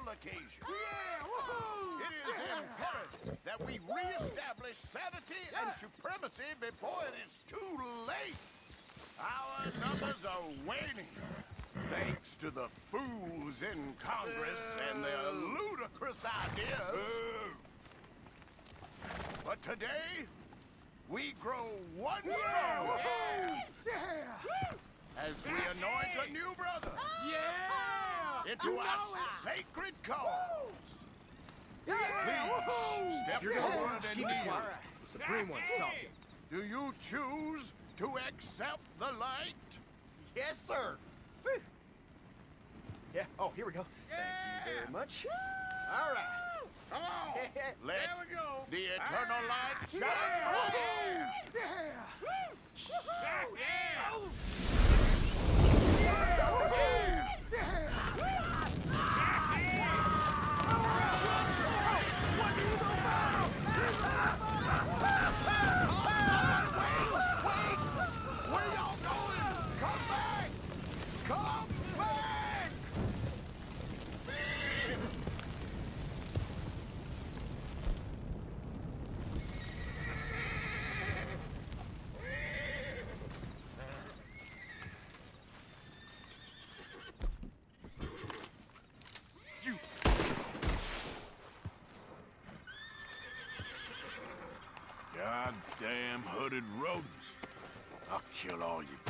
occasion. It is imperative that we reestablish sanity and supremacy before it is too late. Our numbers are waning, thanks to the fools in Congress and their ludicrous ideas. But today, we grow one stronger as we anoint a new brother into our sacred cause. Please step forward and kneel. The Supreme One's talking. Do you choose to accept the light? Yes, sir. Yeah. Oh, here we go. Thank you very much. All right. Come on. Let There we go. the eternal light shine. Goddamn hooded rodents. I'll kill all you